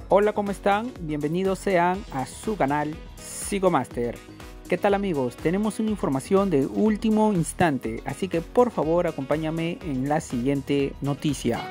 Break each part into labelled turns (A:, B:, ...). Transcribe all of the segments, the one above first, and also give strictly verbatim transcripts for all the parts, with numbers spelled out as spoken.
A: Hola, ¿cómo están? Bienvenidos sean a su canal Psicomaster. ¿Qué tal, amigos? Tenemos una información de último instante, así que por favor acompáñame en la siguiente noticia.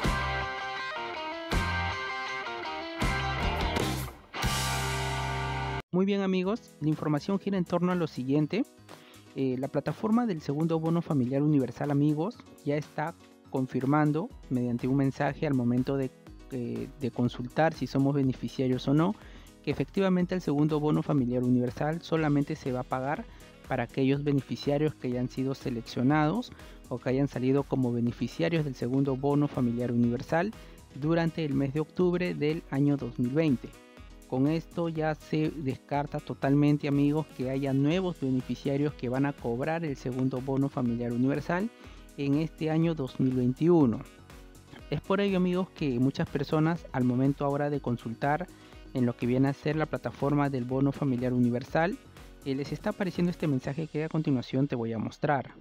A: Muy bien, amigos, la información gira en torno a lo siguiente. Eh, la plataforma del segundo bono familiar universal, amigos, ya está confirmando mediante un mensaje al momento de, eh, de consultar si somos beneficiarios o no, que efectivamente el segundo bono familiar universal solamente se va a pagar para aquellos beneficiarios que hayan sido seleccionados o que hayan salido como beneficiarios del segundo bono familiar universal durante el mes de octubre del año dos mil veinte. Con esto ya se descarta totalmente, amigos, que haya nuevos beneficiarios que van a cobrar el segundo bono familiar universal en este año dos mil veintiuno. Es por ello, amigos, que muchas personas al momento ahora de consultar en lo que viene a ser la plataforma del bono familiar universal, eh, les está apareciendo este mensaje que a continuación te voy a mostrar.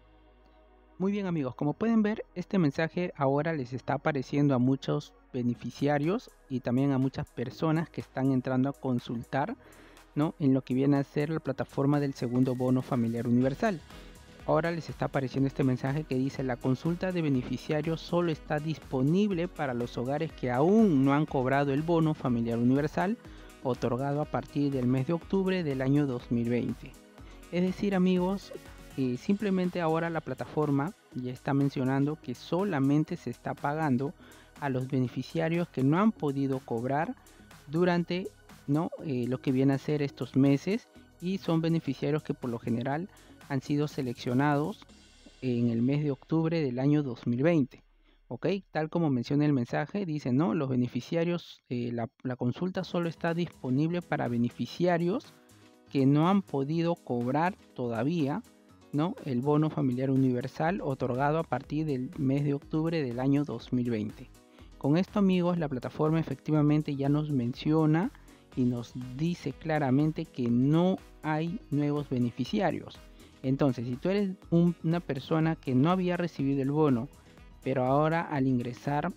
A: Muy bien, amigos, como pueden ver, este mensaje ahora les está apareciendo a muchos beneficiarios y también a muchas personas que están entrando a consultar, ¿no?, en lo que viene a ser la plataforma del segundo bono familiar universal. Ahora les está apareciendo este mensaje que dice: la consulta de beneficiarios solo está disponible para los hogares que aún no han cobrado el bono familiar universal otorgado a partir del mes de octubre del año dos mil veinte. Es decir, amigos, eh, simplemente ahora la plataforma ya está mencionando que solamente se está pagando a los beneficiarios que no han podido cobrar durante ¿no? eh, lo que viene a ser estos meses, y son beneficiarios que por lo general han sido seleccionados en el mes de octubre del año dos mil veinte. Ok, tal como menciona el mensaje, dice: no, los beneficiarios, eh, la, la consulta solo está disponible para beneficiarios que no han podido cobrar todavía, ¿no?, el bono familiar universal otorgado a partir del mes de octubre del año dos mil veinte. Con esto, amigos, la plataforma efectivamente ya nos menciona y nos dice claramente que no hay nuevos beneficiarios. Entonces, si tú eres un, una persona que no había recibido el bono, pero ahora al ingresar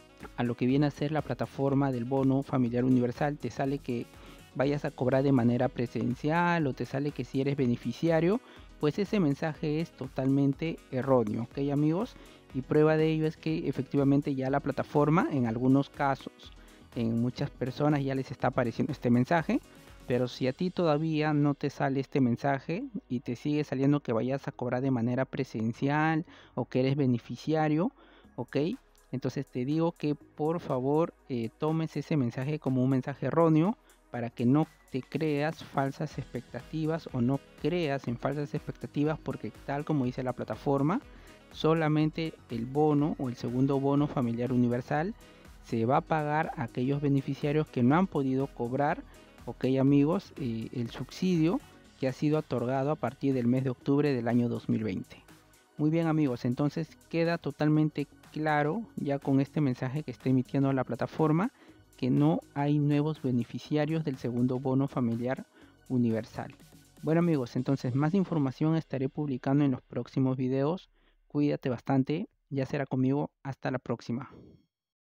A: a lo que viene a ser la plataforma del bono familiar universal te sale que vayas a cobrar de manera presencial, o te sale que si eres beneficiario, pues ese mensaje es totalmente erróneo, ¿ok, amigos? Y prueba de ello es que efectivamente ya la plataforma, en algunos casos, en muchas personas ya les está apareciendo este mensaje. Pero si a ti todavía no te sale este mensaje y te sigue saliendo que vayas a cobrar de manera presencial o que eres beneficiario, ok, entonces te digo que por favor eh, tomes ese mensaje como un mensaje erróneo, para que no te creas falsas expectativas o no creas en falsas expectativas, porque tal como dice la plataforma, solamente el bono o el segundo bono familiar universal se va a pagar a aquellos beneficiarios que no han podido cobrar, ok, amigos, eh, el subsidio que ha sido otorgado a partir del mes de octubre del año dos mil veinte. Muy bien, amigos, entonces queda totalmente claro ya con este mensaje que está emitiendo la plataforma que no hay nuevos beneficiarios del segundo bono familiar universal. Bueno, amigos, entonces más información estaré publicando en los próximos videos. Cuídate bastante, ya será conmigo, hasta la próxima.